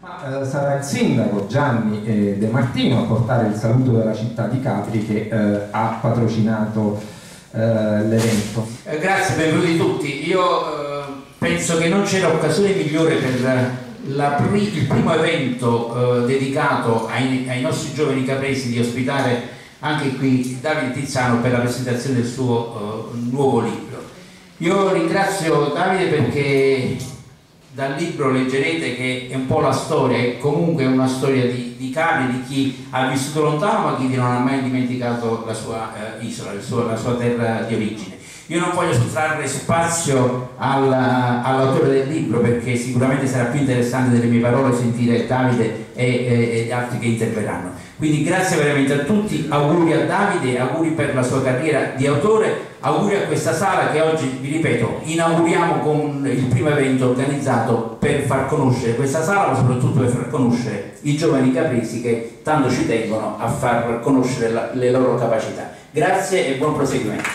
Sarà il sindaco Gianni De Martino a portare il saluto della città di Capri che ha patrocinato l'evento. Grazie, benvenuti tutti. Io penso che non c'era occasione migliore per il primo evento dedicato ai nostri giovani capresi di ospitare anche qui Davide Tizzano per la presentazione del suo nuovo libro. Io ringrazio Davide perché dal libro leggerete che è un po' la storia, è comunque una storia di Capri, di chi ha vissuto lontano ma chi non ha mai dimenticato la sua isola, la sua terra di origine. Io non voglio sottrarre spazio all'autore del libro perché sicuramente sarà più interessante delle mie parole sentire Davide e altri che interverranno. Quindi grazie veramente a tutti, auguri a Davide, auguri per la sua carriera di autore, auguri a questa sala che oggi, vi ripeto, inauguriamo con il primo evento organizzato per far conoscere questa sala, ma soprattutto per far conoscere i giovani capresi che tanto ci tengono a far conoscere le loro capacità. Grazie e buon proseguimento.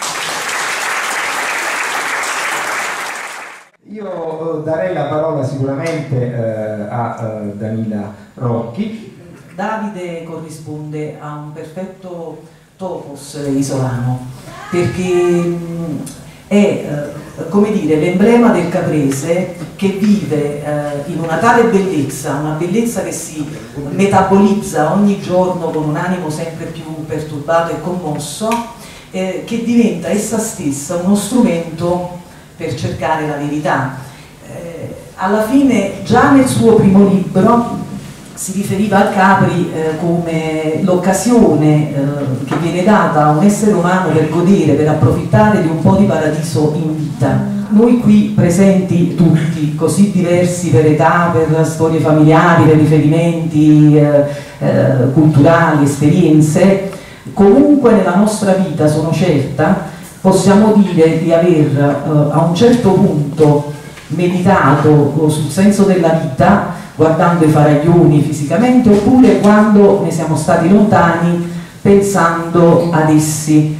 Io darei la parola sicuramente a Danila Rocchi. Davide corrisponde a un perfetto topos isolano, perché è come dire, l'emblema del caprese che vive in una tale bellezza, una bellezza che si metabolizza ogni giorno con un animo sempre più perturbato e commosso, che diventa essa stessa uno strumento per cercare la verità. Alla fine, già nel suo primo libro, si riferiva a Capri come l'occasione che viene data a un essere umano per godere, per approfittare di un po' di paradiso in vita. Noi qui presenti tutti, così diversi per età, per storie familiari, per riferimenti culturali, esperienze, comunque nella nostra vita, sono certa, possiamo dire di aver a un certo punto meditato sul senso della vita, guardando i faraglioni fisicamente, oppure quando ne siamo stati lontani pensando ad essi,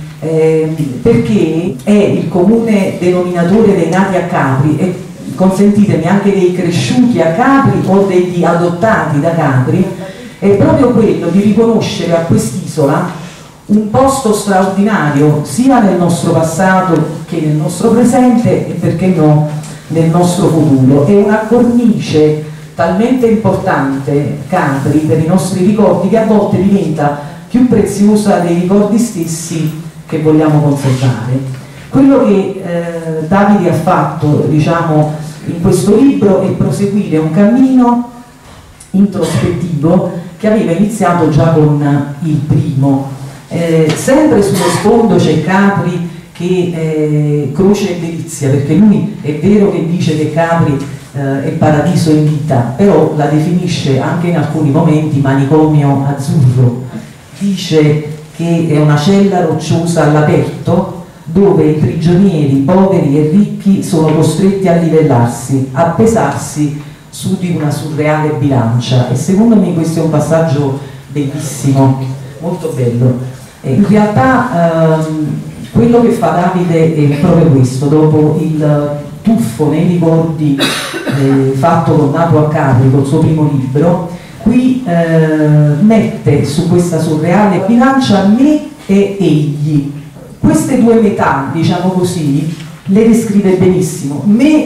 perché è il comune denominatore dei nati a Capri e, consentitemi, anche dei cresciuti a Capri o degli adottati da Capri, è proprio quello di riconoscere a quest'isola un posto straordinario sia nel nostro passato che nel nostro presente e, perché no, nel nostro futuro. È una cornice talmente importante, Capri, per i nostri ricordi, che a volte diventa più preziosa dei ricordi stessi che vogliamo conservare. Quello che Davide ha fatto, diciamo, in questo libro è proseguire un cammino introspettivo che aveva iniziato già con il primo. Sempre sullo sfondo c'è Capri che croce e delizia, perché lui è vero che dice che Capri è paradiso in vita, però la definisce anche in alcuni momenti manicomio azzurro. Dice che è una cella rocciosa all'aperto dove i prigionieri poveri e ricchi sono costretti a livellarsi, a pesarsi su di una surreale bilancia, e secondo me questo è un passaggio bellissimo, molto bello. In realtà quello che fa Davide è proprio questo: dopo il tuffo nei ricordi fatto con Nato a Capri, col suo primo libro, qui mette su questa surreale bilancia me e egli. Queste due metà, diciamo così, le descrive benissimo. Me,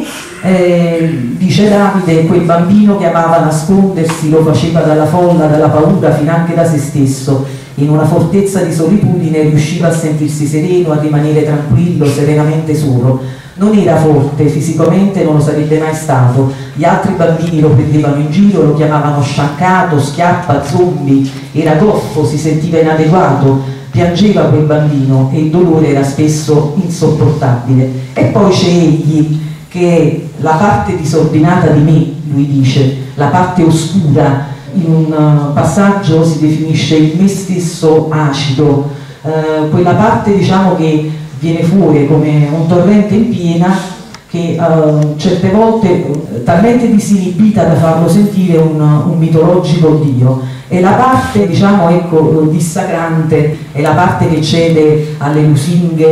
dice Davide, è quel bambino che amava nascondersi, lo faceva dalla folla, dalla paura, finanche da se stesso. In una fortezza di solitudine riusciva a sentirsi sereno, a rimanere tranquillo, serenamente solo. Non era forte, fisicamente non lo sarebbe mai stato. Gli altri bambini lo prendevano in giro, lo chiamavano sciancato, schiappa, zombie, era goffo, si sentiva inadeguato, piangeva quel bambino e il dolore era spesso insopportabile. E poi c'è egli, che è la parte disordinata di me, lui dice, la parte oscura. In un passaggio si definisce il me stesso acido, quella parte, diciamo, che viene fuori come un torrente in piena, che certe volte talmente disinibita da farlo sentire un mitologico dio. E la parte, diciamo, ecco, dissacrante è la parte che cede alle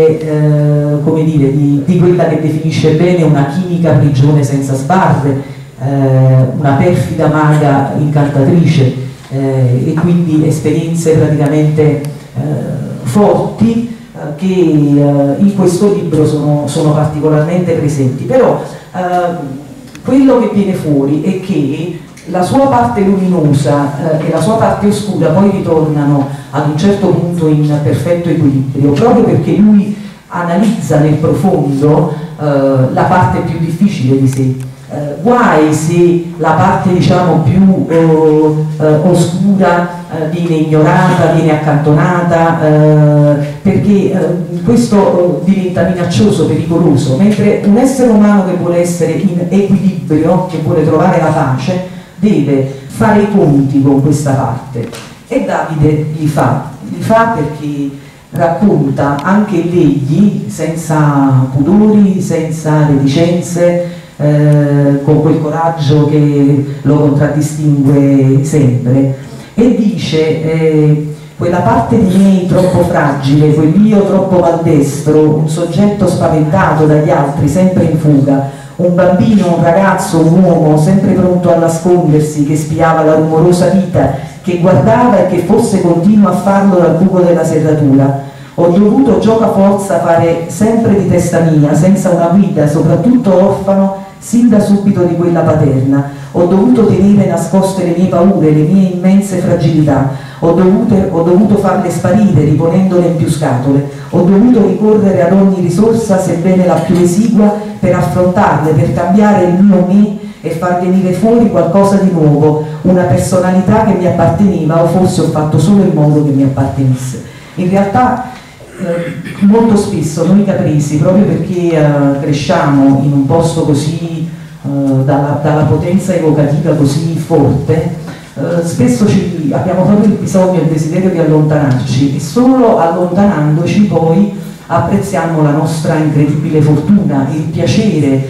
lusinghe, come dire, di quella che definisce bene una chimica prigione senza sbarre, una perfida maga incantatrice, e quindi esperienze praticamente forti che in questo libro sono particolarmente presenti. Però quello che viene fuori è che la sua parte luminosa e la sua parte oscura poi ritornano ad un certo punto in perfetto equilibrio, proprio perché lui analizza nel profondo la parte più difficile di sé. Guai se la parte, diciamo, più oscura viene ignorata, viene accantonata, perché questo diventa minaccioso, pericoloso, mentre un essere umano che vuole essere in equilibrio, che vuole trovare la pace, deve fare i conti con questa parte, e Davide li fa perché racconta anche egli, senza pudori, senza reticenze, con quel coraggio che lo contraddistingue sempre, e dice quella parte di me troppo fragile, quell'io troppo maldestro, un soggetto spaventato dagli altri, sempre in fuga, un bambino, un ragazzo, un uomo sempre pronto a nascondersi, che spiava la rumorosa vita, che guardava e che forse continua a farlo dal buco della serratura. Ho dovuto giocaforza fare sempre di testa mia, senza una guida, soprattutto orfano, sin da subito di quella paterna. Ho dovuto tenere nascoste le mie paure, le mie immense fragilità. Ho dovuto farle sparire, riponendole in più scatole. Ho dovuto ricorrere ad ogni risorsa, sebbene la più esigua, per affrontarle, per cambiare il mio me e far venire fuori qualcosa di nuovo, una personalità che mi apparteneva, o forse ho fatto solo in modo che mi appartenesse. In realtà molto spesso noi capresi, proprio perché cresciamo in un posto così dalla potenza evocativa così forte, spesso abbiamo proprio il bisogno e il desiderio di allontanarci, e solo allontanandoci poi apprezziamo la nostra incredibile fortuna, il piacere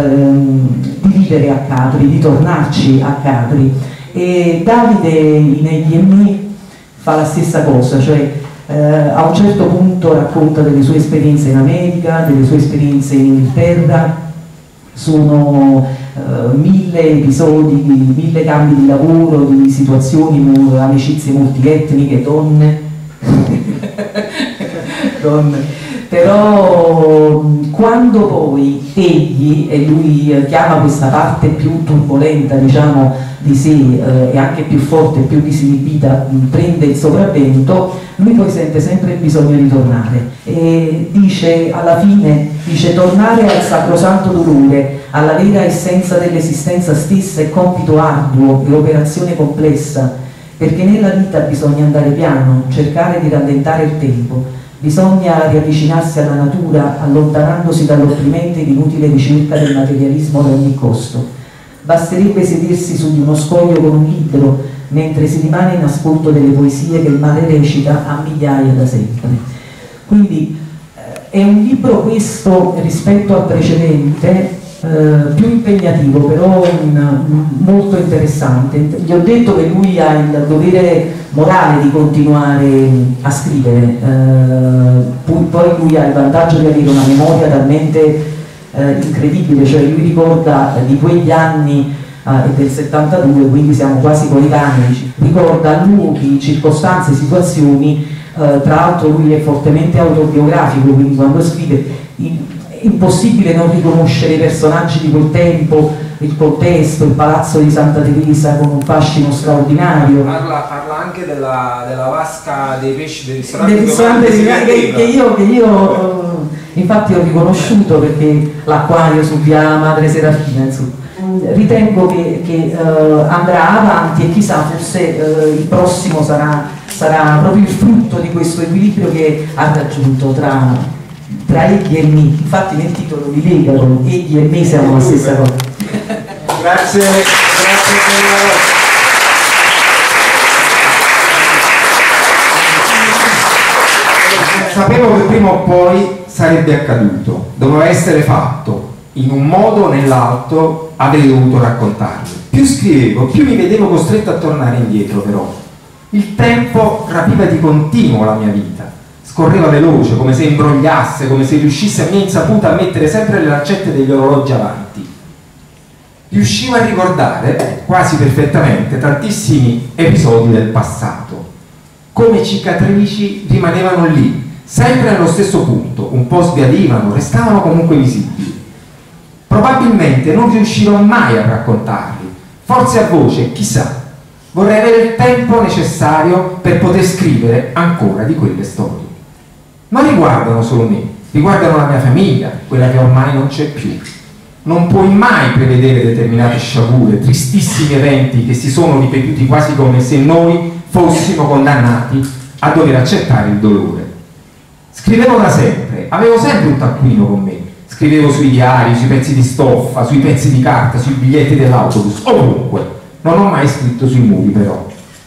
di vivere a Capri, di tornarci a Capri. E Davide in Egli e me fa la stessa cosa, cioè a un certo punto racconta delle sue esperienze in America, delle sue esperienze in Inghilterra. Sono 1000 episodi, 1000 cambi di lavoro, di situazioni, amicizie multietniche, donne. Però quando poi egli, e lui chiama questa parte più turbolenta, diciamo, di sé, e anche più forte, più disinibita, prende il sopravvento, lui poi sente sempre il bisogno di tornare, e dice alla fine, tornare al sacrosanto dolore, alla vera essenza dell'esistenza stessa è compito arduo e operazione complessa, perché nella vita bisogna andare piano, cercare di rallentare il tempo. Bisogna riavvicinarsi alla natura, allontanandosi dall'opprimente ed inutile ricerca del materialismo ad ogni costo. Basterebbe sedersi su di uno scoglio con un libro, mentre si rimane in ascolto delle poesie che il mare recita a migliaia da sempre. Quindi è un libro questo, rispetto al precedente, più impegnativo, però molto interessante. Gli ho detto che lui ha il dovere morale di continuare a scrivere, poi lui ha il vantaggio di avere una memoria talmente incredibile, cioè lui ricorda di quegli anni del 72, quindi siamo quasi coetanei, ricorda luoghi, circostanze, situazioni. Tra l'altro lui è fortemente autobiografico, quindi quando scrive è impossibile non riconoscere i personaggi di quel tempo, il contesto, il palazzo di Santa Teresa con un fascino straordinario. Parla anche della vasca dei pesci del ristorante che io infatti ho riconosciuto, perché l'acquario su via Madre Serafina, insomma. Ritengo che andrà avanti, e chissà, forse il prossimo sarà proprio il frutto di questo equilibrio che ha raggiunto tra egli e me. Infatti nel titolo li legano, egli e me siamo la stessa cosa. Grazie Sapevo che prima o poi sarebbe accaduto, doveva essere fatto, in un modo o nell'altro avrei dovuto raccontarlo. Più scrivevo, più mi vedevo costretto a tornare indietro, però. Il tempo rapiva di continuo la mia vita. Scorreva veloce, come se imbrogliasse, come se riuscisse a mia insaputa a mettere sempre le lancette degli orologi avanti. riuscivo a ricordare quasi perfettamente tantissimi episodi del passato. Come cicatrici rimanevano lì, sempre nello stesso punto, un po' sbiadivano, restavano comunque visibili. Probabilmente non riuscirò mai a raccontarli, forse a voce, chissà. Vorrei avere il tempo necessario per poter scrivere ancora di quelle storie. Non riguardano solo me, riguardano la mia famiglia, quella che ormai non c'è più. Non puoi mai prevedere determinate sciagure, tristissimi eventi che si sono ripetuti quasi come se noi fossimo condannati a dover accettare il dolore. Scrivevo da sempre, avevo sempre un taccuino con me. Scrivevo sui diari, sui pezzi di stoffa, sui pezzi di carta, sui biglietti dell'autobus, ovunque. Non ho mai scritto sui muri però.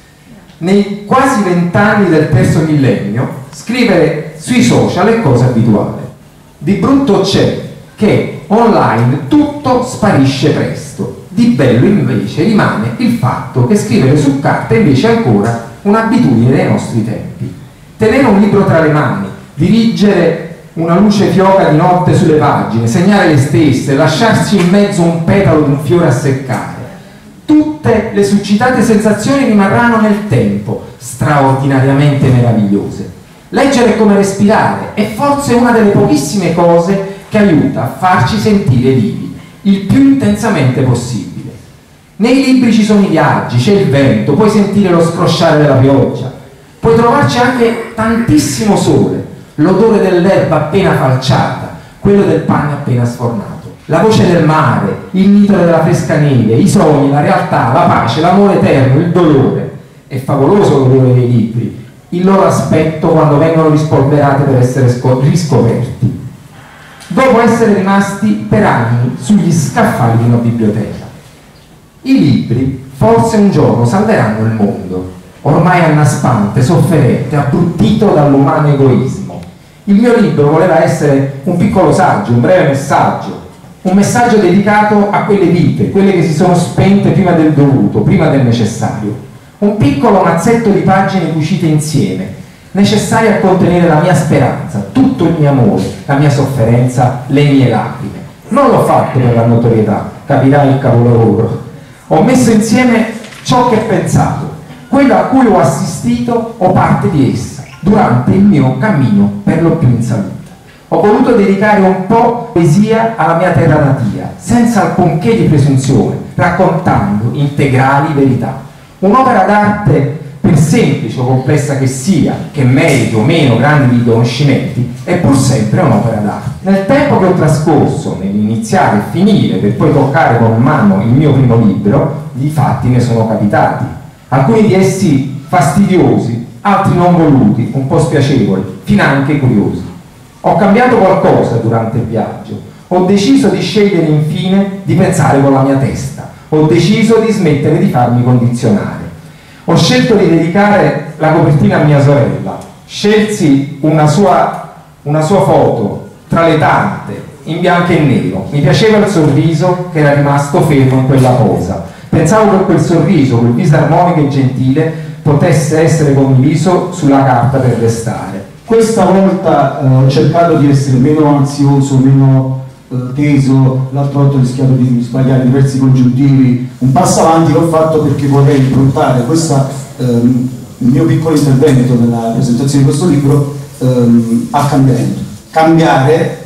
Nei quasi 20 anni del terzo millennio, scrivere sui social è cosa abituale. Di brutto c'è che online tutto sparisce presto. Di bello invece rimane il fatto che scrivere su carta invece è ancora un'abitudine dei nostri tempi. Tenere un libro tra le mani, dirigere una luce fioca di notte sulle pagine, segnare le stesse, lasciarsi in mezzo un petalo di un fiore a seccare. Tutte le suscitate sensazioni rimarranno nel tempo, straordinariamente meravigliose. Leggere è come respirare, è forse una delle pochissime cose che aiuta a farci sentire vivi, il più intensamente possibile. Nei libri ci sono i viaggi, c'è il vento, puoi sentire lo scrosciare della pioggia, puoi trovarci anche tantissimo sole, l'odore dell'erba appena falciata, quello del pane appena sfornato, la voce del mare, il nitro della fresca neve, i sogni, la realtà, la pace, l'amore eterno, il dolore. È favoloso l'odore dei libri, il loro aspetto quando vengono rispolverati per essere riscoperti, dopo essere rimasti per anni sugli scaffali di una biblioteca. I libri forse un giorno salveranno il mondo, ormai annaspante, sofferente, abbruttito dall'umano egoismo. Il mio libro voleva essere un piccolo saggio, un breve messaggio, un messaggio dedicato a quelle vite, quelle che si sono spente prima del dovuto, prima del necessario. Un piccolo mazzetto di pagine cucite insieme, necessarie a contenere la mia speranza, tutto il mio amore, la mia sofferenza, le mie lacrime. Non l'ho fatto per la notorietà, capirai il capolavoro. Ho messo insieme ciò che ho pensato, quello a cui ho assistito o parte di essa, durante il mio cammino per lo più in salute. Ho voluto dedicare un po' poesia alla mia terra natia, senza alcunché di presunzione, raccontando integrali verità. Un'opera d'arte, per semplice o complessa che sia, che meriti o meno grandi riconoscimenti, è pur sempre un'opera d'arte. Nel tempo che ho trascorso nell'iniziare e finire per poi toccare con mano il mio primo libro, di fatti ne sono capitati. Alcuni di essi fastidiosi, altri non voluti, un po' spiacevoli, finanche curiosi. Ho cambiato qualcosa durante il viaggio, ho deciso di scegliere infine di pensare con la mia testa, ho deciso di smettere di farmi condizionare. Ho scelto di dedicare la copertina a mia sorella, scelsi una sua foto tra le tante, in bianco e nero. Mi piaceva il sorriso che era rimasto fermo in quella posa. Pensavo che quel sorriso, quel viso armonico e gentile, potesse essere condiviso sulla carta per restare. Questa volta ho cercato di essere meno ansioso, meno teso, l'altra volta ho rischiato di sbagliare diversi congiuntivi. Un passo avanti l'ho fatto perché vorrei improntare il mio piccolo intervento nella presentazione di questo libro al cambiamento. Cambiare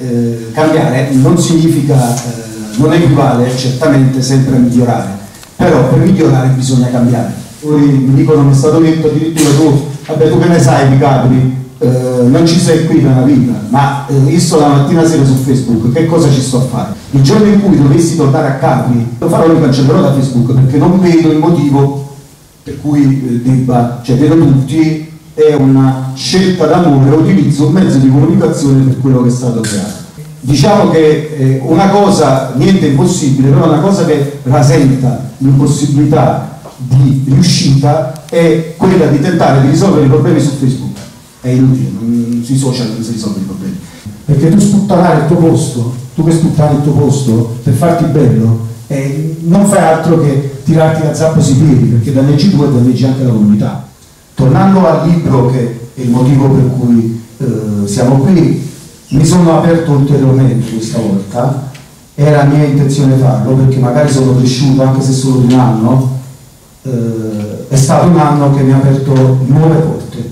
non significa, non equivale certamente sempre a migliorare, però per migliorare bisogna cambiare. Poi mi dicono, mi è stato detto addirittura tu che ne sai di Capri? Non ci sei qui da una vita, ma io sto la mattina sera su Facebook, che cosa ci sto a fare? Il giorno in cui dovessi tornare a Capri, lo farò, mi cancellerò da Facebook, perché non vedo il motivo per cui vedo tutti, è una scelta d'amore, utilizzo un mezzo di comunicazione per quello che è stato creato. Diciamo che una cosa, niente è impossibile, però una cosa che rasenta l'impossibilità di riuscita è quella di tentare di risolvere i problemi su Facebook. È inutile, sui social non si risolvono i problemi. Perché tu sputtanare il tuo posto, tu che sputtani il tuo posto per farti bello, non fai altro che tirarti la zappa sui piedi, perché danneggi tu e danneggi anche la comunità. Tornando al libro, che è il motivo per cui siamo qui, mi sono aperto ulteriormente questa volta era mia intenzione farlo, perché magari sono cresciuto anche se solo di un anno, è stato un anno che mi ha aperto nuove porte,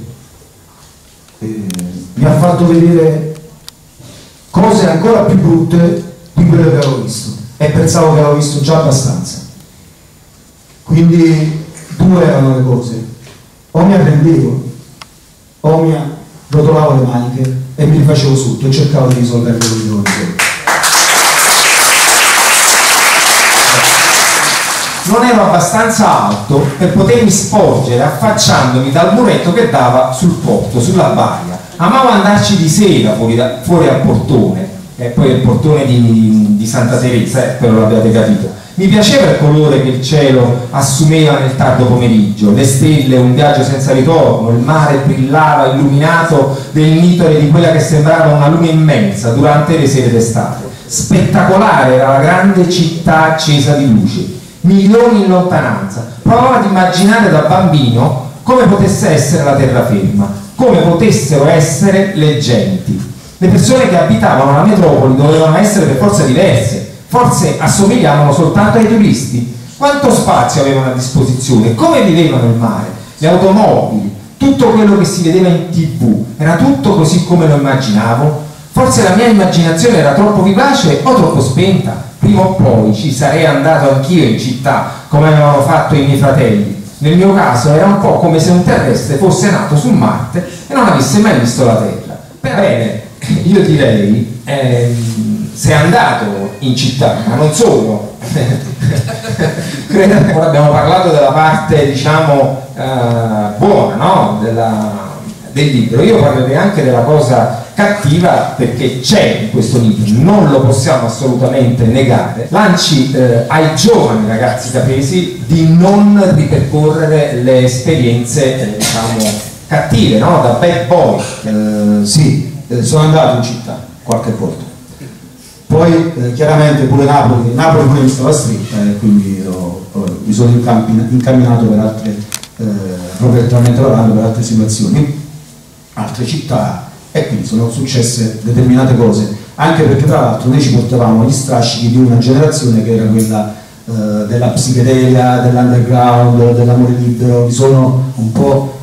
mi ha fatto vedere cose ancora più brutte di quelle che avevo visto, e pensavo che avevo visto già abbastanza. Quindi due erano le cose: o mi arrendevo o mi rotolavo le maniche e mi rifacevo sotto e cercavo di risolvere quello che dovevo risolvere. Non ero abbastanza alto per potermi sporgere affacciandomi dal muretto che dava sul porto, sulla baia. Amavo andarci di sera fuori al portone, e poi il portone di Santa Teresa, spero l'abbiate capito. Mi piaceva il colore che il cielo assumeva nel tardo pomeriggio, le stelle, un viaggio senza ritorno, il mare brillava illuminato del nitore di quella che sembrava una luna immensa durante le sere d'estate. Spettacolare era la grande città accesa di luce, milioni in lontananza. Provavo ad immaginare da bambino come potesse essere la terraferma, come potessero essere le genti. Le persone che abitavano la metropoli dovevano essere per forza diverse, forse assomigliavano soltanto ai turisti. Quanto spazio avevano a disposizione, come vivevano il mare, le automobili, tutto quello che si vedeva in TV, era tutto così come lo immaginavo? Forse la mia immaginazione era troppo vivace o troppo spenta? Prima o poi ci sarei andato anch'io in città, come avevano fatto i miei fratelli. Nel mio caso era un po' come se un terrestre fosse nato su Marte e non avesse mai visto la Terra. Bene, io direi, sei andato in città, ma non solo. Credo, ora abbiamo parlato della parte, diciamo, buona, no? Del libro. Io parlerei anche della cosa cattiva, perché c'è in questo libro, non lo possiamo assolutamente negare. Lanci ai giovani ragazzi capresi di non ripercorrere le esperienze diciamo cattive, no? Da bad boy. Sì, sono andato in città qualche volta, poi chiaramente pure Napoli pure mi stava stretta, e quindi mi sono incamminato per altre, professionalmente lavorando, per altre situazioni, altre città, e quindi sono successe determinate cose, anche perché tra l'altro noi ci portavamo gli strascichi di una generazione che era quella della psichedelia, dell'underground, dell'amore libero. Mi sono un po'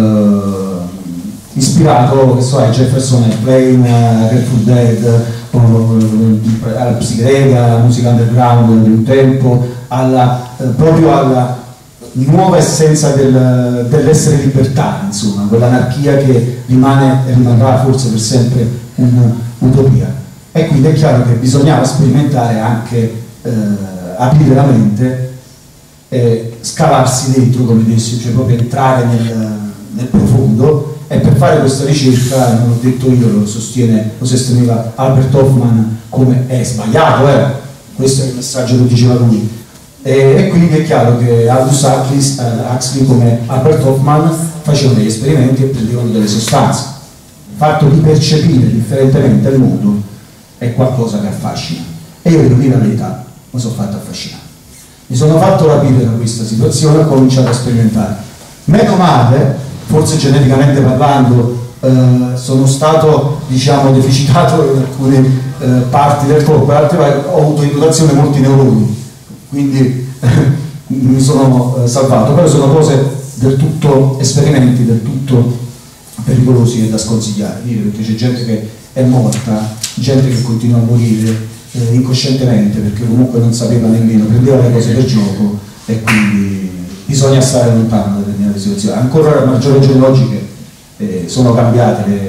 ispirato, che so, a Jefferson Airplane, a Grateful Dead, alla psichedelia, alla musica underground di un tempo, proprio alla nuova essenza dell'essere libertari, insomma, quell'anarchia che rimane e rimarrà forse per sempre un'utopia. E quindi è chiaro che bisognava sperimentare anche, aprire la mente e scavarsi dentro, come dissi, cioè proprio entrare nel profondo. E per fare questa ricerca, non l'ho detto io, lo sosteneva Albert Hoffman, come è sbagliato, questo è il messaggio che diceva lui. E quindi è chiaro che Aldous Huxley, come Albert Hoffman, facevano degli esperimenti e prendevano delle sostanze. Il fatto di percepire differentemente il mondo è qualcosa che affascina. E io devo dire la verità, mi sono fatto affascinare. Mi sono fatto rapire da questa situazione e ho cominciato a sperimentare. Meno male, forse geneticamente parlando, sono stato, diciamo, deficitato in alcune parti del corpo, in altre ho avuto in dotazione molti neuroni, quindi mi sono salvato. Però sono cose del tutto, esperimenti del tutto pericolosi e da sconsigliare, perché c'è gente che è morta, gente che continua a morire incoscientemente, perché comunque non sapeva nemmeno, prendeva le cose per gioco, e quindi bisogna stare lontano da determinate situazioni. Ancora a maggior ragione oggi che sono cambiate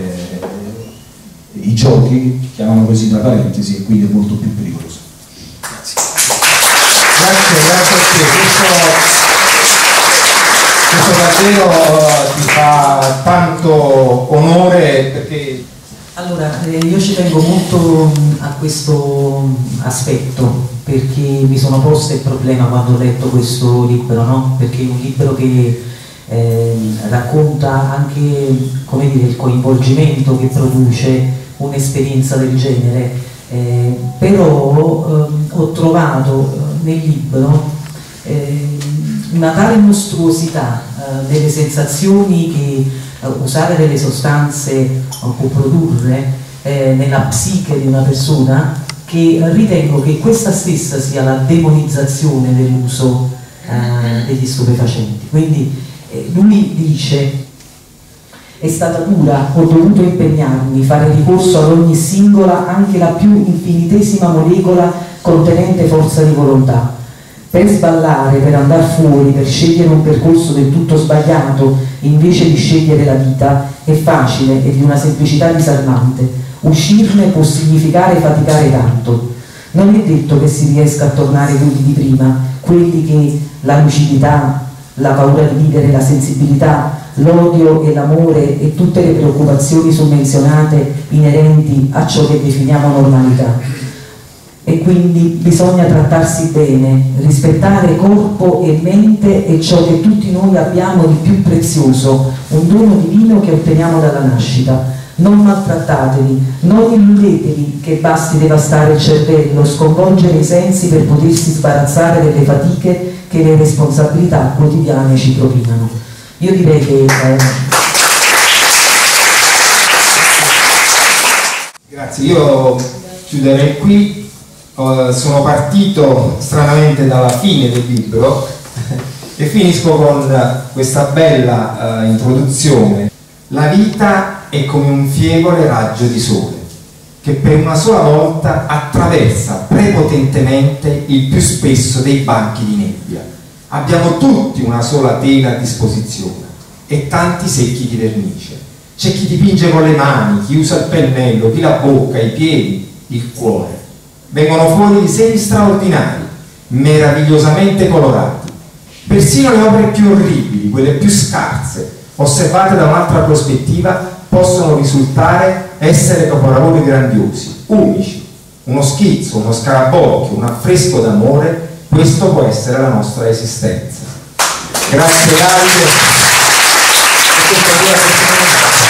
i giochi, chiamano così tra parentesi, e quindi è molto più pericoloso. Grazie a te. Questo davvero ti fa tanto onore, perché... Allora, io ci tengo molto a questo aspetto, perché mi sono posto il problema quando ho letto questo libro, no? Perché è un libro che racconta anche, come dire, il coinvolgimento che produce un'esperienza del genere, però ho trovato nel libro una tale mostruosità delle sensazioni che usare delle sostanze può produrre nella psiche di una persona, che ritengo che questa stessa sia la demonizzazione dell'uso degli stupefacenti. Quindi lui dice: è stata dura, ho dovuto impegnarmi, fare ricorso ad ogni singola, anche la più infinitesima molecola contenente forza di volontà. Per sballare, per andare fuori, per scegliere un percorso del tutto sbagliato, invece di scegliere la vita, è facile e di una semplicità disarmante. Uscirne può significare faticare tanto. Non è detto che si riesca a tornare quelli di prima, quelli che la lucidità, la paura di vivere, la sensibilità, l'odio e l'amore e tutte le preoccupazioni summenzionate inerenti a ciò che definiamo normalità. E quindi bisogna trattarsi bene, rispettare corpo e mente e ciò che tutti noi abbiamo di più prezioso, un dono divino che otteniamo dalla nascita. Non maltrattatevi, non illudetevi che basti devastare il cervello, sconvolgere i sensi per potersi sbarazzare delle fatiche che le responsabilità quotidiane ci propinano. Io direi che... Grazie, io chiuderei qui. Sono partito stranamente dalla fine del libro e finisco con questa bella introduzione. La vita è come un fievole raggio di sole che per una sola volta attraversa prepotentemente il più spesso dei banchi di nebbia. Abbiamo tutti una sola tela a disposizione e tanti secchi di vernice. C'è chi dipinge con le mani, chi usa il pennello, chi la bocca, i piedi, il cuore. Vengono fuori disegni straordinari, meravigliosamente colorati. Persino le opere più orribili, quelle più scarse, osservate da un'altra prospettiva, possono risultare essere capolavori grandiosi, unici. Uno schizzo, uno scarabocchio, un affresco d'amore, questo può essere la nostra esistenza. Grazie Davide.